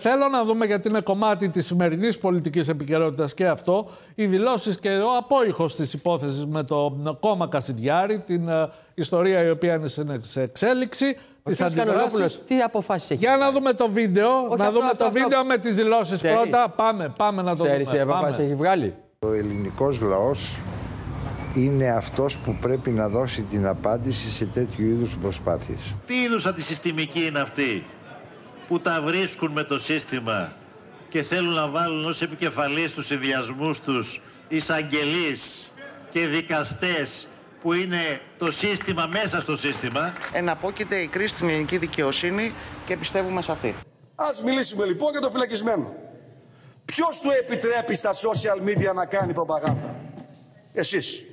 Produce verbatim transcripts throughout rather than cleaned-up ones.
Θέλω να δούμε, γιατί είναι κομμάτι της σημερινής πολιτικής επικαιρότητας και αυτό, οι δηλώσεις και ο απόϊχος της υπόθεσης με το κόμμα Κασιδιάρη, την uh, ιστορία η οποία είναι σε εξέλιξη, τις αντιδράσεις. Τι αποφάσεις έχει? Για να δούμε το βίντεο, Όχι, να αυτό, δούμε αυτό, το αυτό, βίντεο αυτό. με τις δηλώσεις Ξέρει. πρώτα. Πάμε, πάμε να το Ξέρεις δούμε. τι αποφάσεις έχει βγάλει? Ο ελληνικός λαός είναι αυτός που πρέπει να δώσει την απάντηση σε τέτοιου είδους προσπάθειες. Τι είδους αντισυστημικοί είναι αυτοί που τα βρίσκουν με το σύστημα και θέλουν να βάλουν ως επικεφαλής τους συνδυασμούς τους εισαγγελείς και δικαστές που είναι το σύστημα μέσα στο σύστημα. Εναπόκειται η κρίση στην ελληνική δικαιοσύνη και πιστεύουμε σε αυτή. Ας μιλήσουμε λοιπόν για το φυλακισμένο. Ποιος του επιτρέπει στα social media να κάνει προπαγάνδα? Εσείς.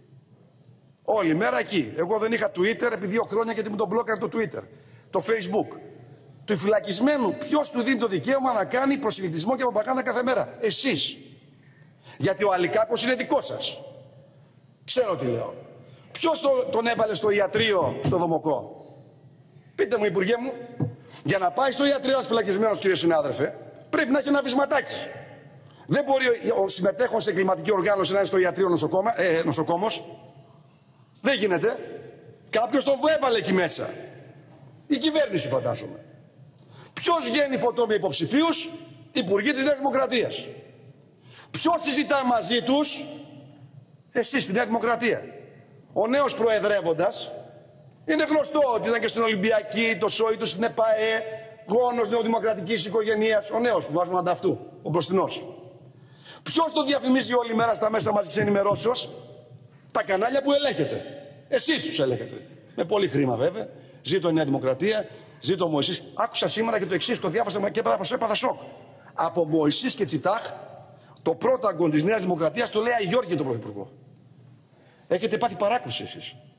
Όλη μέρα εκεί. Εγώ δεν είχα Twitter επί δύο χρόνια γιατί μου τον μπλόκαρε το Twitter. Το Facebook. Του φυλακισμένου ποιος του δίνει το δικαίωμα να κάνει προσελκυτισμό και προπαγάνδα κάθε μέρα? Εσείς. Γιατί ο Αλικάκος είναι δικό σας. Ξέρω τι λέω. Ποιος το, τον έβαλε στο ιατρείο στο Δομοκό? Πείτε μου, Υπουργέ μου. Για να πάει στο ιατρείο ένας φυλακισμένος, κύριε συνάδελφε, πρέπει να έχει ένα βυσματάκι. Δεν μπορεί ο, ο συμμετέχον σε εγκληματική οργάνωση να είναι στο ιατρείο νοσοκόμα, ε, νοσοκόμος. Δεν γίνεται. Κάποιος τον έβαλε εκεί μέσα. Η κυβέρνηση, φαντάζομαι. Ποιος βγαίνει φωτό με υποψηφίους? Υπουργοί της Νέας Δημοκρατίας. Ποιος συζητά μαζί τους? Εσείς, στη Νέα Δημοκρατία. Ο νέος προεδρεύοντας, είναι γνωστό ότι ήταν και στην Ολυμπιακή, το σόι του στην ΕΠΑΕ, γόνος νεοδημοκρατικής οικογένειας. Ο νέος που βάζουμε ανταυτού, ο μπροστινός. Ποιος το διαφημίζει όλη μέρα στα μέσα μαζικής ενημερώσεως? Τα κανάλια που ελέγχετε. Εσείς τους ελέγχετε. Με πολύ χρήμα βέβαια. Ζήτω η Νέα Δημοκρατία, ζήτω ο Μωυσής. Άκουσα σήμερα και το εξής, το διάβασα και έπαθα σοκ. Από Μωυσής και Τσιτάχ, το πρώτο αγκόν της Νέας Δημοκρατίας το λέει Αγιώργη τον Πρωθυπουργό. Έχετε πάθει παράκρουση εσείς.